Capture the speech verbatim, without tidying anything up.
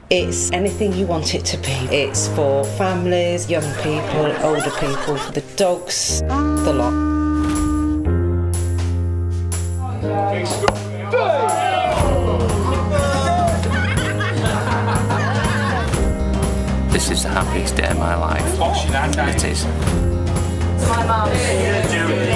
It's anything you want it to be. It's for families, young people, older people, for the dogs, the lot. This is the happiest day of my life. It is. My mum.